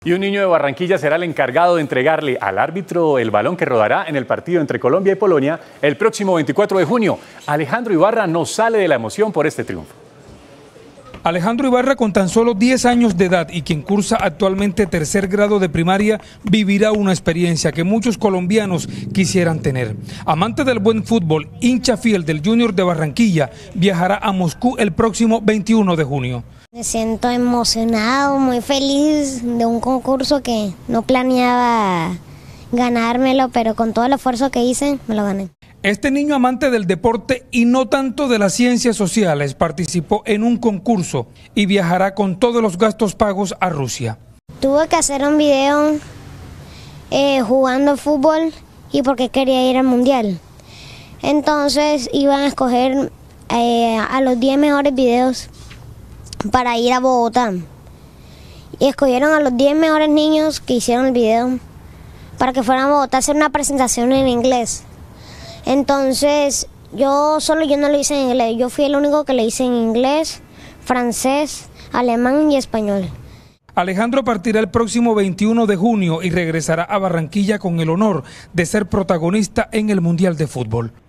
Y un niño de Barranquilla será el encargado de entregarle al árbitro el balón que rodará en el partido entre Colombia y Polonia el próximo 24 de junio. Alejandro Ibarra no sale de la emoción por este triunfo. Alejandro Ibarra, con tan solo 10 años de edad y quien cursa actualmente tercer grado de primaria, vivirá una experiencia que muchos colombianos quisieran tener. Amante del buen fútbol, hincha fiel del Junior de Barranquilla, viajará a Moscú el próximo 21 de junio. Me siento emocionado, muy feliz de un concurso que no planeaba ganármelo, pero con todo el esfuerzo que hice, me lo gané. Este niño amante del deporte y no tanto de las ciencias sociales participó en un concurso y viajará con todos los gastos pagos a Rusia. Tuve que hacer un video jugando fútbol y porque quería ir al mundial. Entonces iban a escoger a los 10 mejores videos para ir a Bogotá. Y escogieron a los 10 mejores niños que hicieron el video para que fueran a Bogotá a hacer una presentación en inglés. Entonces, yo no lo hice en inglés, yo fui el único que lo hice en inglés, francés, alemán y español. Alejandro partirá el próximo 21 de junio y regresará a Barranquilla con el honor de ser protagonista en el Mundial de Fútbol.